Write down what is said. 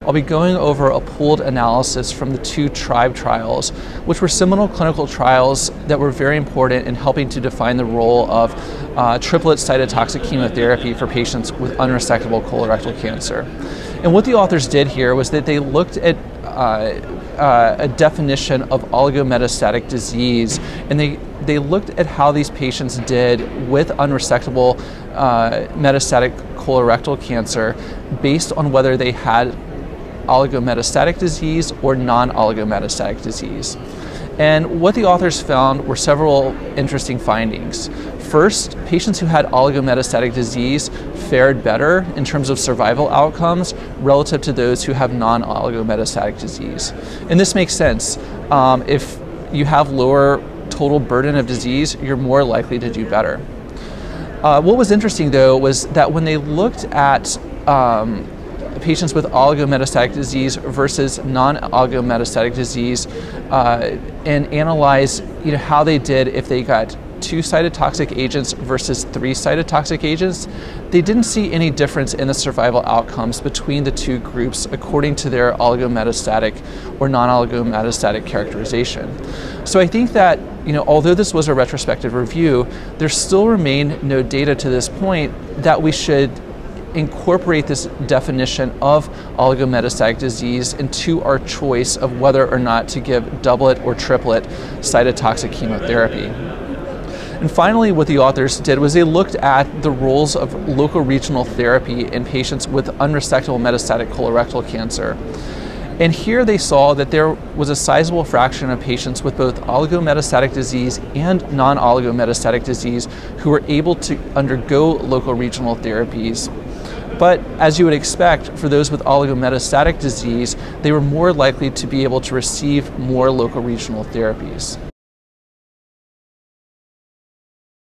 I'll be going over a pooled analysis from the two TRIBE trials, which were seminal clinical trials that were very important in helping to define the role of triplet cytotoxic chemotherapy for patients with unresectable colorectal cancer. And what the authors did here was that they looked at a definition of oligometastatic disease, and they looked at how these patients did with unresectable metastatic colorectal cancer based on whether they had oligometastatic disease or non-oligometastatic disease. And what the authors found were several interesting findings. First, patients who had oligometastatic disease fared better in terms of survival outcomes relative to those who have non-oligometastatic disease. And this makes sense. If you have lower total burden of disease, you're more likely to do better. What was interesting, though, was that when they looked at patients with oligometastatic disease versus non-oligometastatic disease and analyze how they did if they got 2 cytotoxic agents versus 3 cytotoxic agents, they didn't see any difference in the survival outcomes between the two groups according to their oligometastatic or non-oligometastatic characterization. So I think that although this was a retrospective review, there still remain no data to this point that we should incorporate this definition of oligometastatic disease into our choice of whether or not to give doublet or triplet cytotoxic chemotherapy. And finally, what the authors did was they looked at the roles of local regional therapy in patients with unresectable metastatic colorectal cancer. And here they saw that there was a sizable fraction of patients with both oligometastatic disease and non-oligometastatic disease who were able to undergo local regional therapies. But as you would expect, for those with oligometastatic disease, they were more likely to be able to receive more local regional therapies.